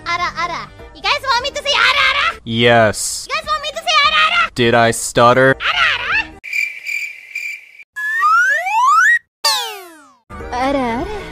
Ara Ara. You guys want me to say Ara Ara? Yes. You guys want me to say Ara Ara? Did I stutter? Ara Ara? Ara Ara?